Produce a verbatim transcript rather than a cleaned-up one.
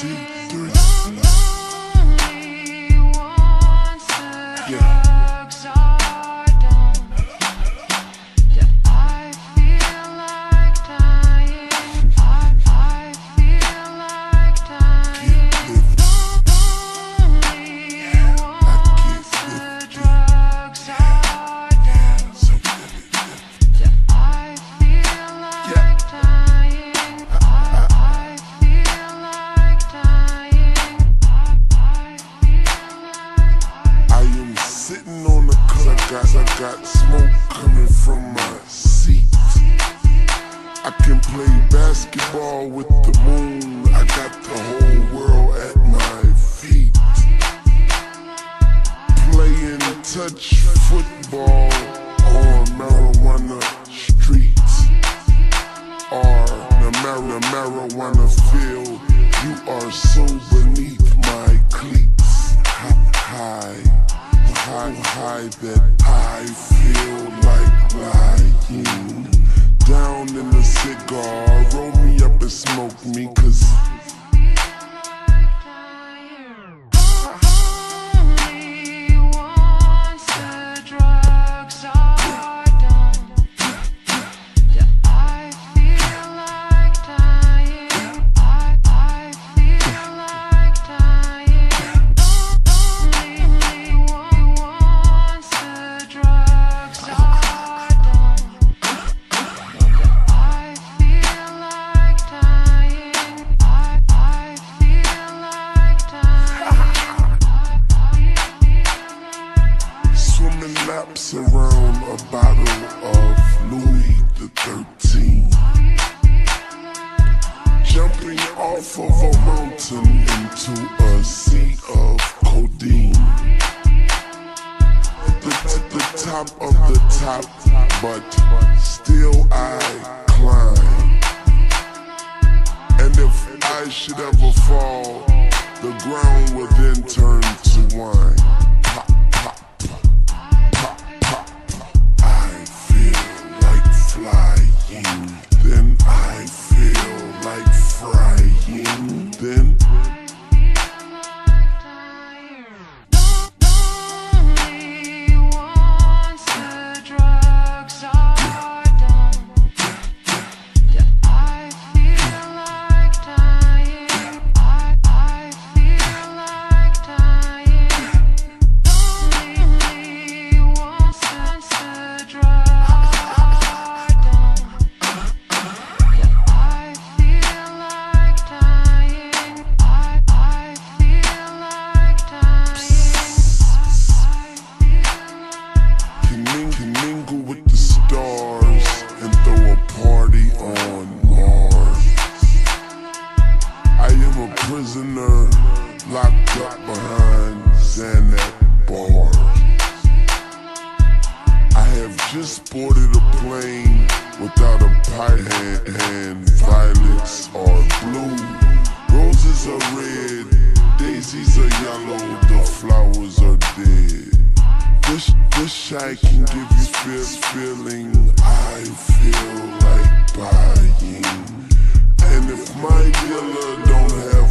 I got smoke coming from my seat. I can play basketball with the moon. I got the whole world at my feet. Playing touch football on marijuana streets, or the mar marijuana field. You are so beneath my cleats. High, high, high that I feel like lying down in the cigar. Roll me up and smoke me, cause laps around a bottle of Louis the thirteenth, jumping off of a mountain into a sea of codeine. The, the top of the top, but still I climb. And if I should ever fall, the ground will then turn to wine. Flying, then I feel like frying, then with the stars and throw a party on Mars. I am a prisoner locked up behind Xanax bars. I have just boarded a plane without a pilot, hand, hand, violets are blue. Roses are red, daisies are yellow, the flowers are dead. Wish, wish I can give you this feeling I feel like buying. And if my dealer don't have